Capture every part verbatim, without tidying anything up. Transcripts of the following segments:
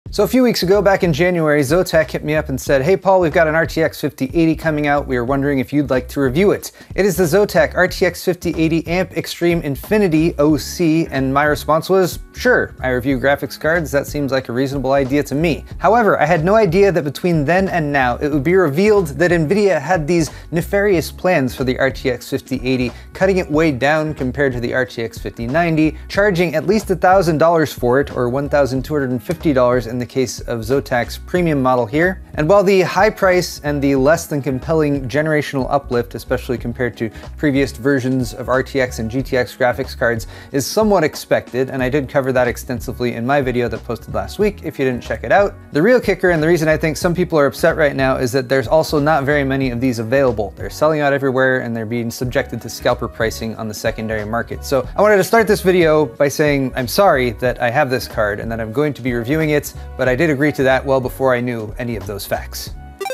So a few weeks ago, back in January, Zotac hit me up and said, "Hey Paul, we've got an R T X fifty eighty coming out. We are wondering if you'd like to review it." It is the Zotac R T X fifty eighty Amp Extreme Infinity O C, and my response was, sure, I review graphics cards, that seems like a reasonable idea to me. However, I had no idea that between then and now, it would be revealed that NVIDIA had these nefarious plans for the R T X fifty eighty, cutting it way down compared to the R T X fifty ninety, charging at least one thousand dollars for it, or one thousand two hundred fifty dollars in the case of Zotac's premium model here. And while the high price and the less than compelling generational uplift, especially compared to previous versions of R T X and G T X graphics cards, is somewhat expected, and I did cover that extensively in my video that posted last week if you didn't check it out, the real kicker and the reason I think some people are upset right now is that there's also not very many of these available. They're selling out everywhere and they're being subjected to scalper pricing on the secondary market. So I wanted to start this video by saying I'm sorry that I have this card and that I'm going to be reviewing it, but I did agree to that well before I knew any of those facts.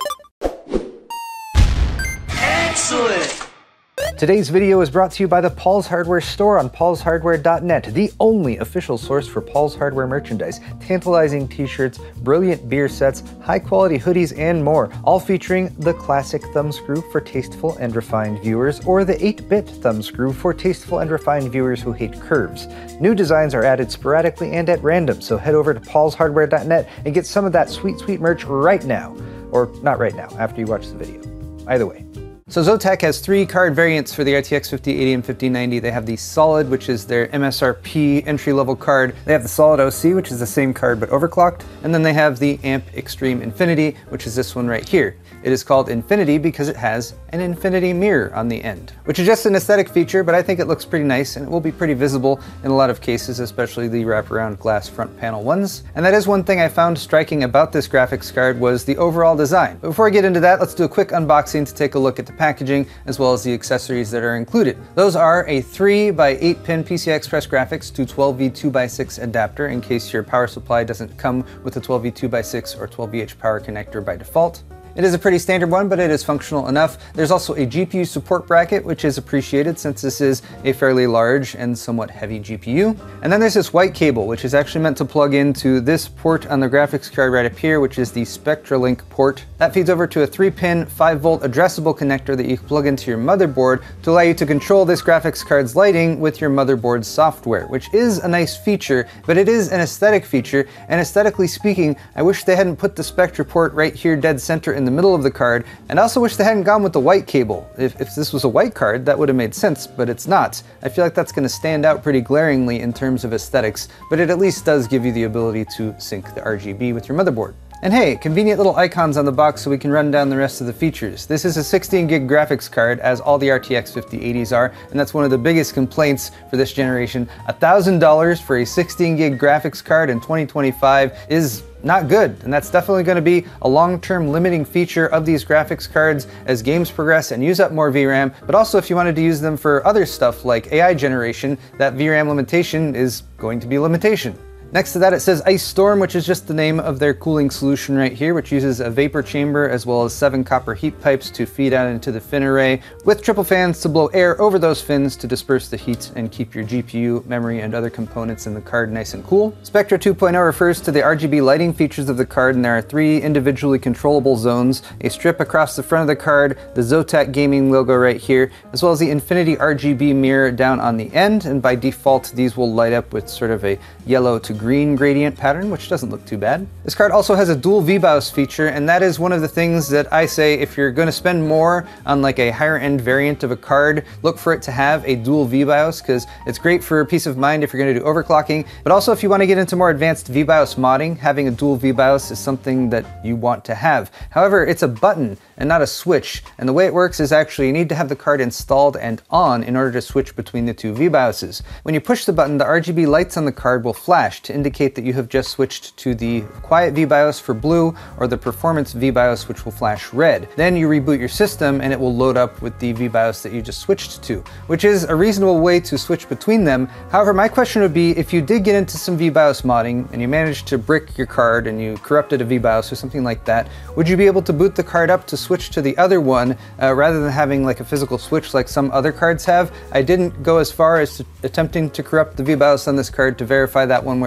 Excellent! Today's video is brought to you by the Paul's Hardware store on pauls hardware dot net, the only official source for Paul's Hardware merchandise. Tantalizing t-shirts, brilliant beer sets, high-quality hoodies, and more, all featuring the classic thumbscrew for tasteful and refined viewers, or the eight bit thumbscrew for tasteful and refined viewers who hate curves. New designs are added sporadically and at random, so head over to pauls hardware dot net and get some of that sweet, sweet merch right now. Or not right now, after you watch the video. Either way. So Zotac has three card variants for the R T X fifty eighty and fifty ninety. They have the Solid, which is their M S R P entry-level card. They have the Solid O C, which is the same card but overclocked. And then they have the Amp Extreme Infinity, which is this one right here. It is called Infinity because it has an infinity mirror on the end, which is just an aesthetic feature, but I think it looks pretty nice and it will be pretty visible in a lot of cases, especially the wraparound glass front panel ones. And that is one thing I found striking about this graphics card was the overall design. But before I get into that, let's do a quick unboxing to take a look at the packaging as well as the accessories that are included. Those are a three by eight pin P C I Express graphics to twelve V two by six adapter in case your power supply doesn't come with a twelve V two by six or twelve V H power connector by default. It is a pretty standard one, but it is functional enough. There's also a G P U support bracket, which is appreciated since this is a fairly large and somewhat heavy G P U. And then there's this white cable, which is actually meant to plug into this port on the graphics card right up here, which is the SpectraLink port. That feeds over to a three pin, five volt addressable connector that you can plug into your motherboard to allow you to control this graphics card's lighting with your motherboard's software, which is a nice feature, but it is an aesthetic feature, and aesthetically speaking, I wish they hadn't put the Spectra port right here dead center in the middle of the card, and I also wish they hadn't gone with the white cable. If, if this was a white card, that would have made sense, but it's not. I feel like that's going to stand out pretty glaringly in terms of aesthetics, but it at least does give you the ability to sync the R G B with your motherboard. And hey, convenient little icons on the box so we can run down the rest of the features. This is a sixteen gig graphics card, as all the R T X fifty eighties are, and that's one of the biggest complaints for this generation. one thousand dollars for a sixteen gig graphics card in twenty twenty-five is not good, and that's definitely going to be a long-term limiting feature of these graphics cards as games progress and use up more V RAM, but also if you wanted to use them for other stuff like A I generation, that V RAM limitation is going to be a limitation. Next to that it says Ice Storm, which is just the name of their cooling solution right here, which uses a vapor chamber as well as seven copper heat pipes to feed out into the fin array, with triple fans to blow air over those fins to disperse the heat and keep your G P U, memory, and other components in the card nice and cool. Spectra two point oh refers to the R G B lighting features of the card, and there are three individually controllable zones, a strip across the front of the card, the Zotac gaming logo right here, as well as the Infinity R G B mirror down on the end, and by default these will light up with sort of a yellow to green gradient pattern, which doesn't look too bad. This card also has a dual V BIOS feature, and that is one of the things that I say if you're going to spend more on like a higher end variant of a card, look for it to have a dual V BIOS, because it's great for peace of mind if you're going to do overclocking, but also if you want to get into more advanced V BIOS modding, having a dual V BIOS is something that you want to have. However, it's a button and not a switch, and the way it works is actually you need to have the card installed and on in order to switch between the two V BIOSes. When you push the button, the R G B lights on the card will flash to indicate that you have just switched to the quiet V BIOS for blue or the performance V BIOS, which will flash red. Then you reboot your system and it will load up with the V BIOS that you just switched to, which is a reasonable way to switch between them. However, my question would be, if you did get into some V BIOS modding and you managed to brick your card and you corrupted a V BIOS or something like that, would you be able to boot the card up to switch to the other one uh, rather than having like a physical switch like some other cards have? I didn't go as far as to attempting to corrupt the V BIOS on this card to verify that one way or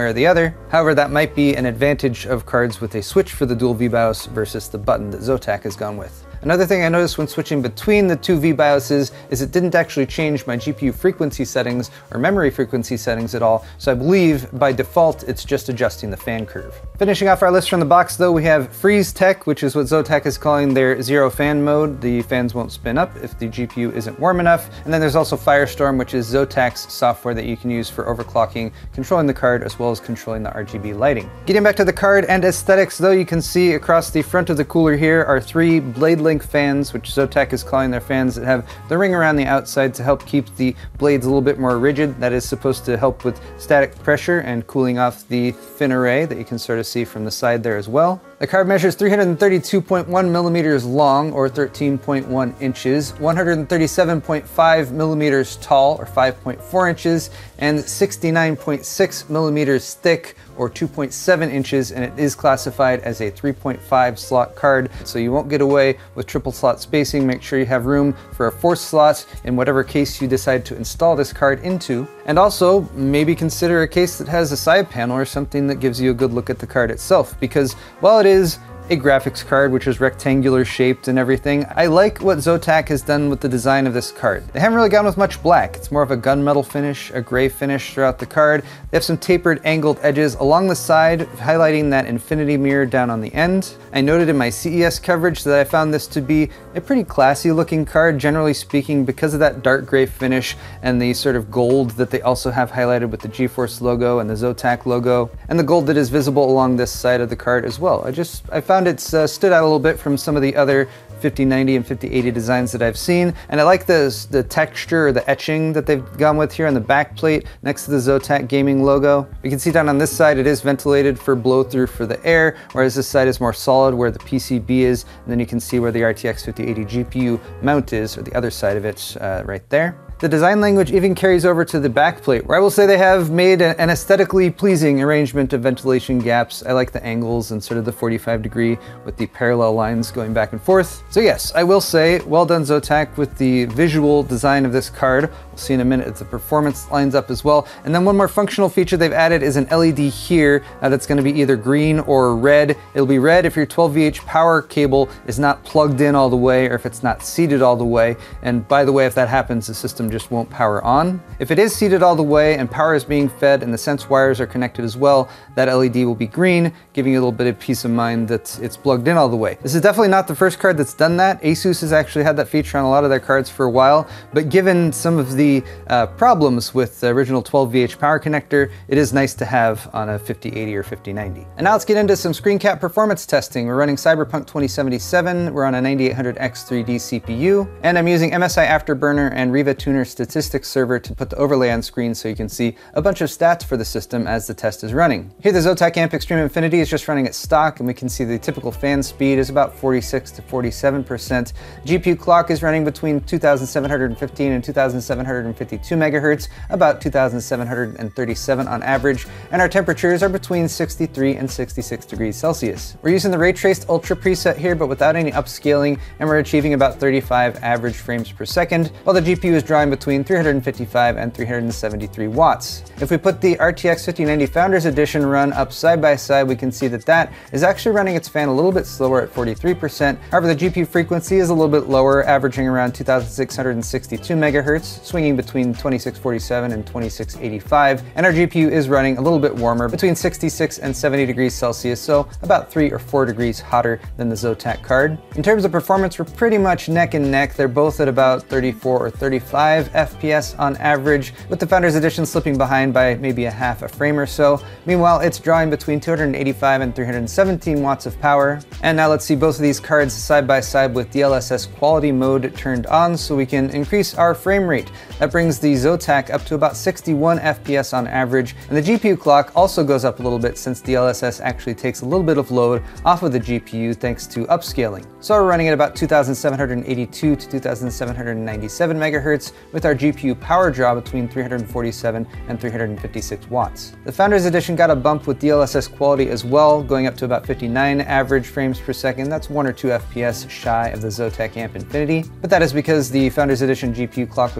or the other. However, that might be an advantage of cards with a switch for the dual V BIOS versus the button that Zotac has gone with. Another thing I noticed when switching between the two V BIOSes is it didn't actually change my G P U frequency settings or memory frequency settings at all, so I believe by default it's just adjusting the fan curve. Finishing off our list from the box though, we have Freeze Tech, which is what Zotac is calling their zero fan mode. The fans won't spin up if the G P U isn't warm enough. And then there's also Firestorm, which is Zotac's software that you can use for overclocking, controlling the card as well as controlling the R G B lighting. Getting back to the card and aesthetics though, you can see across the front of the cooler here are three blade link fans, which Zotac is calling their fans that have the ring around the outside to help keep the blades a little bit more rigid. That is supposed to help with static pressure and cooling off the fin array that you can sort of see from the side there as well. The card measures three hundred thirty-two point one millimeters long, or thirteen point one inches, one hundred thirty-seven point five millimeters tall, or five point four inches, and sixty-nine point six millimeters thick, or two point seven inches, and it is classified as a three point five slot card, so you won't get away with triple slot spacing. Make sure you have room for a fourth slot in whatever case you decide to install this card into. And also, maybe consider a case that has a side panel or something that gives you a good look at the card itself, because while it is a graphics card, which is rectangular shaped and everything, I like what Zotac has done with the design of this card. They haven't really gone with much black. It's more of a gunmetal finish, a gray finish throughout the card. They have some tapered angled edges along the side, highlighting that infinity mirror down on the end. I noted in my C E S coverage that I found this to be a pretty classy looking card, generally speaking, because of that dark gray finish and the sort of gold that they also have highlighted with the GeForce logo and the Zotac logo, and the gold that is visible along this side of the card as well. I just, I found it's uh, stood out a little bit from some of the other fifty ninety and fifty eighty designs that I've seen, and I like the, the texture or the etching that they've gone with here on the back plate next to the Zotac gaming logo. You can see down on this side it is ventilated for blow through for the air, whereas this side is more solid where the P C B is, and then you can see where the R T X fifty eighty G P U mount is, or the other side of it uh, right there. The design language even carries over to the back plate, where I will say they have made an aesthetically pleasing arrangement of ventilation gaps. I like the angles and sort of the forty-five degree with the parallel lines going back and forth. So yes, I will say, well done Zotac with the visual design of this card. We'll see in a minute if the performance lines up as well. And then one more functional feature they've added is an L E D here uh, that's going to be either green or red. It'll be red if your twelve V H power cable is not plugged in all the way, or if it's not seated all the way. And by the way, if that happens, the system just won't power on. If it is seated all the way and power is being fed and the sense wires are connected as well, that L E D will be green, giving you a little bit of peace of mind that it's plugged in all the way. This is definitely not the first card that's done that. Asus has actually had that feature on a lot of their cards for a while, but given some of the uh, problems with the original twelve V H power connector, it is nice to have on a fifty eighty or fifty ninety. And now let's get into some screen cap performance testing. We're running Cyberpunk twenty seventy-seven, we're on a ninety-eight hundred X three D C P U, and I'm using M S I Afterburner and Riva Tuner Statistics server to put the overlay on screen so you can see a bunch of stats for the system as the test is running. Here the Zotac Amp Extreme Infinity is just running at stock, and we can see the typical fan speed is about forty-six to forty-seven percent. G P U clock is running between two thousand seven hundred fifteen and two thousand seven hundred fifty-two megahertz, about two thousand seven hundred thirty-seven on average, and our temperatures are between sixty-three and sixty-six degrees Celsius. We're using the Ray Traced Ultra preset here, but without any upscaling, and we're achieving about thirty-five average frames per second, while the G P U is drawing between three hundred fifty-five and three hundred seventy-three watts. If we put the R T X fifty ninety Founders Edition run up side by side, we can see that that is actually running its fan a little bit slower at forty-three percent. However, the G P U frequency is a little bit lower, averaging around two thousand six hundred sixty-two megahertz, swinging between twenty-six forty-seven and twenty-six eighty-five, and our G P U is running a little bit warmer, between sixty-six and seventy degrees Celsius, so about three or four degrees hotter than the Zotac card. In terms of performance, we're pretty much neck and neck. They're both at about thirty-four or thirty-five F P S on average, with the Founders Edition slipping behind by maybe a half a frame or so. Meanwhile, it's drawing between two hundred eighty-five and three hundred seventeen watts of power. And now let's see both of these cards side by side with D L S S quality mode turned on so we can increase our frame rate. That brings the Zotac up to about sixty-one F P S on average, and the G P U clock also goes up a little bit since D L S S actually takes a little bit of load off of the G P U thanks to upscaling. So we're running at about two thousand seven hundred eighty-two to two thousand seven hundred ninety-seven megahertz, with our G P U power draw between three hundred forty-seven and three hundred fifty-six watts. The Founders Edition got a bump with D L S S quality as well, going up to about fifty-nine average frames per second. That's one or two F P S shy of the Zotac Amp Infinity, but that is because the Founders Edition G P U clock was running a little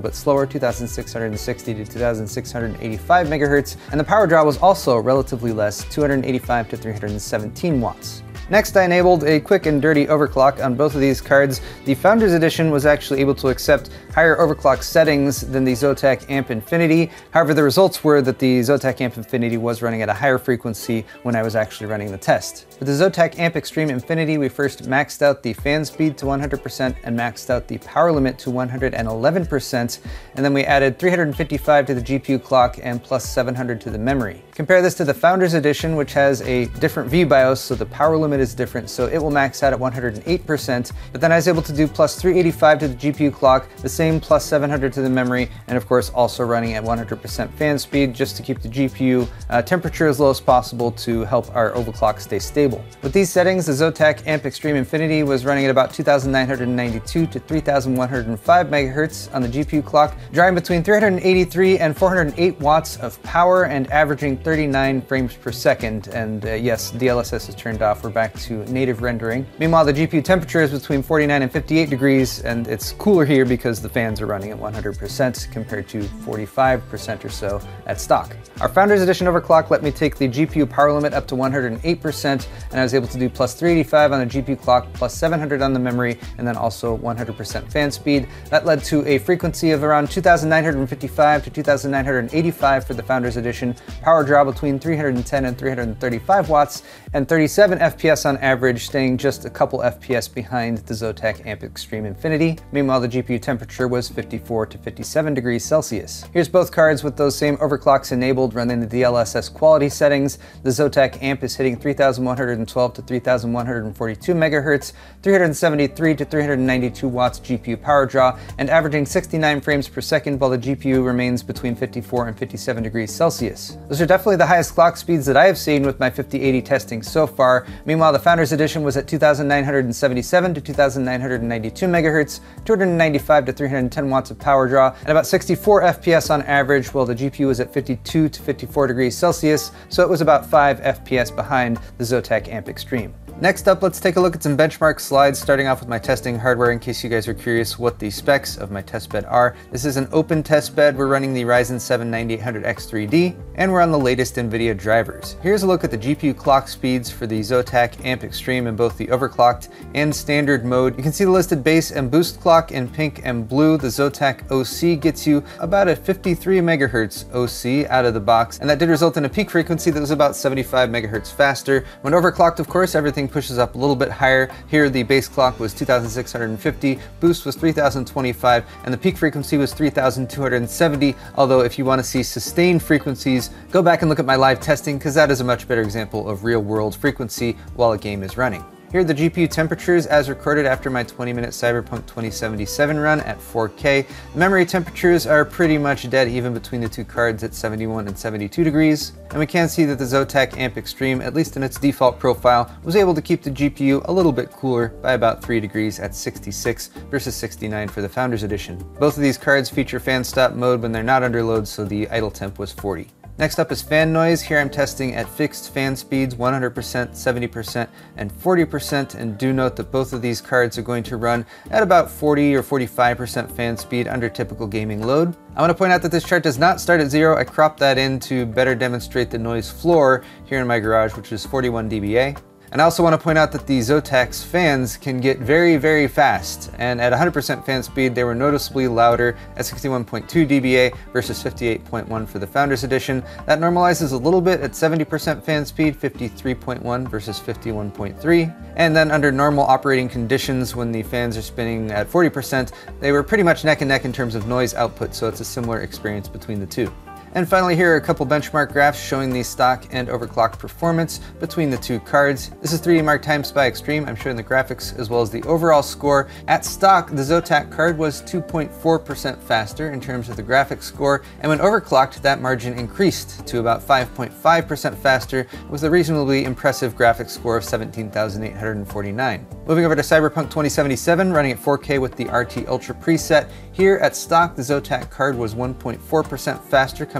bit slower, two thousand six hundred sixty to two thousand six hundred eighty-five megahertz, and the power draw was also relatively less, two hundred eighty-five to three hundred seventeen watts. Next, I enabled a quick and dirty overclock on both of these cards. The Founders Edition was actually able to accept higher overclock settings than the Zotac Amp Infinity. However, the results were that the Zotac Amp Infinity was running at a higher frequency when I was actually running the test. With the Zotac Amp Extreme Infinity, we first maxed out the fan speed to one hundred percent and maxed out the power limit to one hundred eleven percent, and then we added three hundred fifty-five to the G P U clock and plus seven hundred to the memory. Compare this to the Founders Edition, which has a different V BIOS, so the power limit is different, so it will max out at one hundred eight percent, but then I was able to do plus three eighty-five to the G P U clock, the same plus seven hundred to the memory, and of course also running at one hundred percent fan speed just to keep the G P U uh, temperature as low as possible to help our overclock stay stable. With these settings, the Zotac Amp Extreme Infinity was running at about two thousand nine hundred ninety-two to three thousand one hundred five megahertz on the G P U clock, drawing between three hundred eighty-three and four hundred eight watts of power and averaging thirty-nine frames per second. And uh, yes, D L S S is turned off. We're back to native rendering. Meanwhile, the G P U temperature is between forty-nine and fifty-eight degrees, and it's cooler here because the fans are running at one hundred percent compared to forty-five percent or so at stock. Our Founders Edition overclock let me take the G P U power limit up to one hundred eight percent, and I was able to do plus three eighty-five on the G P U clock, plus seven hundred on the memory, and then also one hundred percent fan speed. That led to a frequency of around two thousand nine hundred fifty-five to two thousand nine hundred eighty-five for the Founders Edition, power draw between three hundred ten and three hundred thirty-five watts, and thirty-seven F P S on average, staying just a couple F P S behind the Zotac Amp Extreme Infinity. Meanwhile, the G P U temperature was fifty-four to fifty-seven degrees Celsius. Here's both cards with those same overclocks enabled, running the D L S S quality settings. The Zotac Amp is hitting three thousand one hundred twelve to three thousand one hundred forty-two megahertz, three hundred seventy-three to three hundred ninety-two watts G P U power draw, and averaging sixty-nine frames per second, while the G P U remains between fifty-four and fifty-seven degrees Celsius. Those are definitely the highest clock speeds that I have seen with my fifty eighty testing so far. Meanwhile, the Founders Edition was at two thousand nine hundred seventy-seven to two thousand nine hundred ninety-two megahertz, two hundred ninety-five to three hundred ten watts of power draw, and about sixty-four F P S on average, while the G P U was at fifty-two to fifty-four degrees Celsius, so it was about five F P S behind the Zotac Amp Extreme. Next up, let's take a look at some benchmark slides, starting off with my testing hardware in case you guys are curious what the specs of my testbed are. This is an open testbed. We're running the Ryzen seven ninety-eight hundred X three D, and we're on the latest NVIDIA drivers. Here's a look at the G P U clock speeds for the Zotac Amp Extreme in both the overclocked and standard mode. You can see the listed base and boost clock in pink and blue. The Zotac O C gets you about a fifty-three megahertz O C out of the box, and that did result in a peak frequency that was about seventy-five megahertz faster. When overclocked, of course, everything pushes up a little bit higher. Here the base clock was two thousand six hundred fifty, boost was three thousand twenty-five, and the peak frequency was three thousand two hundred seventy, although if you want to see sustained frequencies, go back and look at my live testing, because that is a much better example of real world frequency while a game is running. Here are the G P U temperatures as recorded after my twenty minute Cyberpunk twenty seventy-seven run at four K. The memory temperatures are pretty much dead even between the two cards at seventy-one and seventy-two degrees. And we can see that the Zotac Amp Extreme, at least in its default profile, was able to keep the G P U a little bit cooler by about three degrees at sixty-six versus sixty-nine for the Founders Edition. Both of these cards feature fan stop mode when they're not under load, so the idle temp was forty. Next up is fan noise. Here I'm testing at fixed fan speeds, one hundred percent, seventy percent, and forty percent, and do note that both of these cards are going to run at about forty or forty-five percent fan speed under typical gaming load. I want to point out that this chart does not start at zero. I cropped that in to better demonstrate the noise floor here in my garage, which is forty-one D B A. And I also want to point out that the Zotac's fans can get very, very fast, and at one hundred percent fan speed, they were noticeably louder at sixty-one point two D B A versus fifty-eight point one for the Founders Edition. That normalizes a little bit at seventy percent fan speed, fifty-three point one versus fifty-one point three. And then under normal operating conditions, when the fans are spinning at forty percent, they were pretty much neck and neck in terms of noise output, so it's a similar experience between the two. And finally, here are a couple benchmark graphs showing the stock and overclocked performance between the two cards. This is three D Mark Time Spy Extreme. I'm showing the graphics as well as the overall score. At stock, the Zotac card was two point four percent faster in terms of the graphics score, and when overclocked, that margin increased to about five point five percent faster with a reasonably impressive graphics score of seventeen thousand eight hundred forty-nine. Moving over to Cyberpunk twenty seventy-seven, running at four K with the R T Ultra preset. Here at stock, the Zotac card was one point four percent faster, coming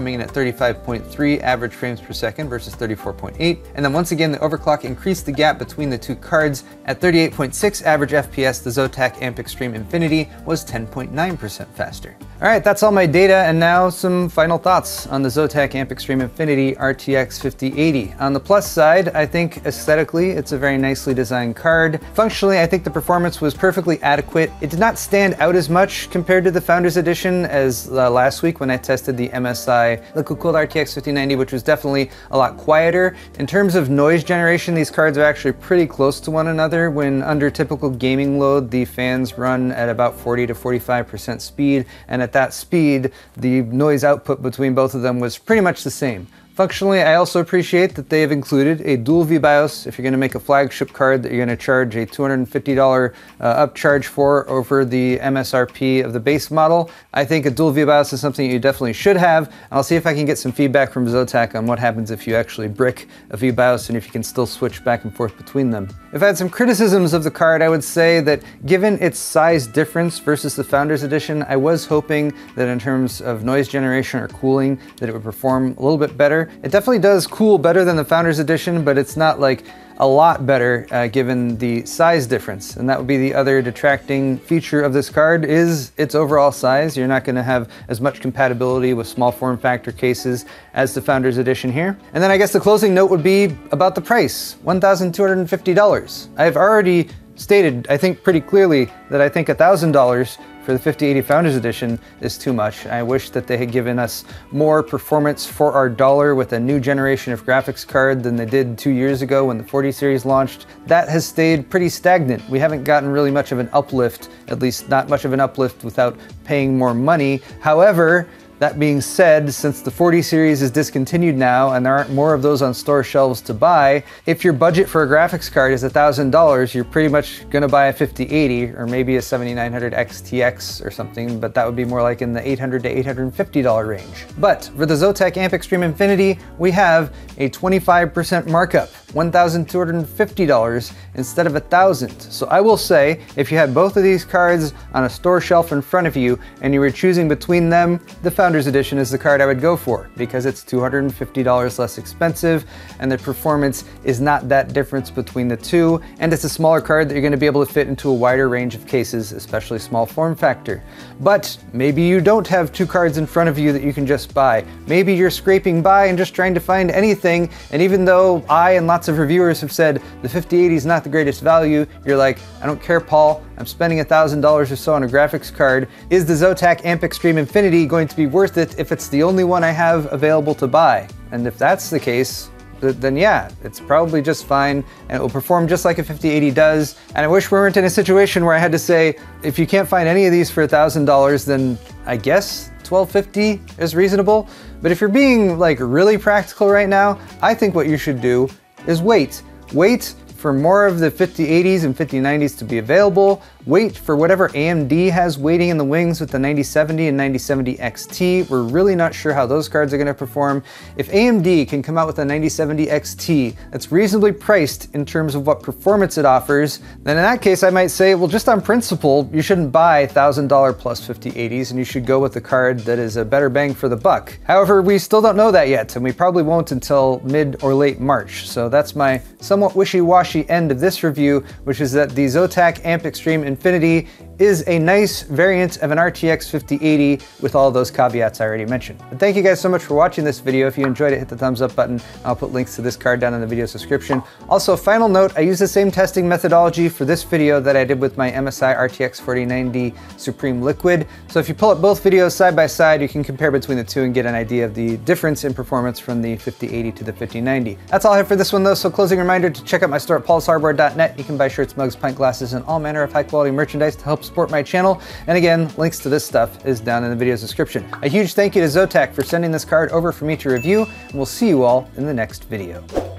coming in at thirty-five point three average frames per second versus thirty-four point eight. And then once again, the overclock increased the gap between the two cards. At thirty-eight point six average F P S, the Zotac Amp Extreme Infinity was ten point nine percent faster. All right, that's all my data, and now some final thoughts on the Zotac Amp Extreme Infinity R T X fifty eighty. On the plus side, I think aesthetically, it's a very nicely designed card. Functionally, I think the performance was perfectly adequate. It did not stand out as much compared to the Founders Edition as uh, last week when I tested the M S I liquid-cooled R T X fifty ninety, which was definitely a lot quieter. In terms of noise generation, these cards are actually pretty close to one another. When under typical gaming load, the fans run at about forty to forty-five percent speed, and at that speed, the noise output between both of them was pretty much the same. Functionally, I also appreciate that they have included a dual V BIOS if you're going to make a flagship card that you're going to charge a two hundred fifty dollar uh, upcharge for over the M S R P of the base model. I think a dual V BIOS is something you definitely should have, and I'll see if I can get some feedback from Zotac on what happens if you actually brick a V BIOS and if you can still switch back and forth between them. If I had some criticisms of the card, I would say that given its size difference versus the Founders Edition, I was hoping that in terms of noise generation or cooling, that it would perform a little bit better. It definitely does cool better than the Founders Edition, but it's not like a lot better uh, given the size difference. And that would be the other detracting feature of this card is its overall size. You're not going to have as much compatibility with small form factor cases as the Founders Edition here. And then I guess the closing note would be about the price, one thousand two hundred fifty dollars. I've already stated, I think pretty clearly, that I think one thousand dollars for the fifty eighty Founders Edition is too much. I wish that they had given us more performance for our dollar with a new generation of graphics card than they did two years ago when the forty series launched. That has stayed pretty stagnant. We haven't gotten really much of an uplift, at least not much of an uplift without paying more money. However, that being said, since the forty series is discontinued now and there aren't more of those on store shelves to buy, if your budget for a graphics card is one thousand dollars, you're pretty much gonna buy a fifty eighty or maybe a seventy-nine hundred X T X or something, but that would be more like in the eight hundred to eight hundred fifty dollar range. But for the Zotac Amp Extreme Infinity, we have a twenty-five percent markup, one thousand two hundred fifty dollars instead of one thousand dollars. So I will say, if you had both of these cards on a store shelf in front of you and you were choosing between them, the Founders Edition is the card I would go for because it's two hundred fifty dollars less expensive and the performance is not that difference between the two, and it's a smaller card that you're going to be able to fit into a wider range of cases, especially small form factor. But maybe you don't have two cards in front of you that you can just buy. Maybe you're scraping by and just trying to find anything, and even though I and lots of reviewers have said the fifty eighty is not the greatest value, you're like, I don't care, Paul, I'm spending one thousand dollars or so on a graphics card. Is the Zotac Amp Extreme Infinity going to be worth it if it's the only one I have available to buy? And if that's the case, then yeah, it's probably just fine and it will perform just like a fifty eighty does. And I wish we weren't in a situation where I had to say, if you can't find any of these for one thousand dollars, then I guess twelve fifty is reasonable. But if you're being like really practical right now, I think what you should do is wait. Wait for more of the fifty eighties and fifty nineties to be available. Wait for whatever A M D has waiting in the wings with the ninety seventy and ninety seventy X T. We're really not sure how those cards are going to perform. If A M D can come out with a ninety seventy X T that's reasonably priced in terms of what performance it offers, then in that case I might say, well, just on principle, you shouldn't buy one thousand dollar plus fifty eighties and you should go with the card that is a better bang for the buck. However, we still don't know that yet, and we probably won't until mid or late March. So that's my somewhat wishy-washy end of this review, which is that the Zotac Amp Extreme Infinity is a nice variant of an R T X fifty eighty with all those caveats I already mentioned. But thank you guys so much for watching this video. If you enjoyed it, hit the thumbs up button. I'll put links to this card down in the video description. Also, final note, I use the same testing methodology for this video that I did with my M S I R T X forty ninety Supreme Liquid. So if you pull up both videos side by side, you can compare between the two and get an idea of the difference in performance from the fifty eighty to the fifty ninety. That's all I have for this one though, so closing reminder to check out my store at pauls hardware dot net. You can buy shirts, mugs, pint glasses, and all manner of high quality merchandise to help support my channel. And again, links to this stuff is down in the video's description. A huge thank you to Zotac for sending this card over for me to review, and we'll see you all in the next video.